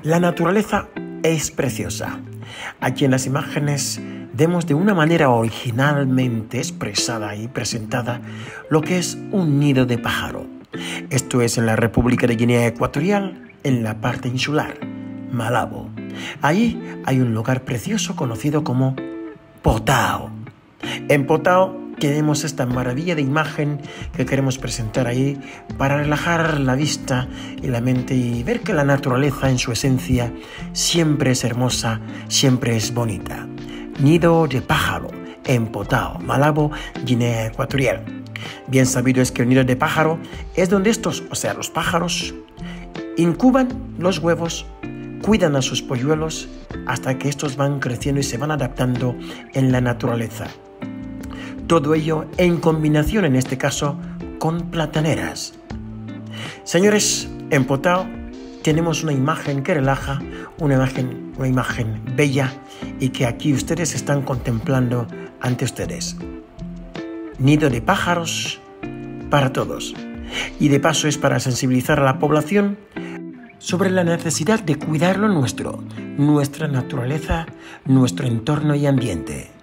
La naturaleza es preciosa. Aquí en las imágenes vemos de una manera originalmente expresada y presentada lo que es un nido de pájaro. Esto es en la República de Guinea Ecuatorial, en la parte insular, Malabo. Allí hay un lugar precioso conocido como Potao. En Potao tenemos esta maravilla de imagen que queremos presentar ahí para relajar la vista y la mente y ver que la naturaleza en su esencia siempre es hermosa, siempre es bonita. Nido de pájaro en Potao, Malabo, Guinea Ecuatorial. Bien sabido es que el nido de pájaro es donde los pájaros, incuban los huevos, cuidan a sus polluelos hasta que estos van creciendo y se van adaptando en la naturaleza. Todo ello en combinación, en este caso, con plataneras. Señores, en Potao tenemos una imagen que relaja, una imagen bella y que aquí ustedes están contemplando ante ustedes. Nido de pájaros para todos. Y de paso es para sensibilizar a la población sobre la necesidad de cuidar lo nuestro, nuestra naturaleza, nuestro entorno y ambiente.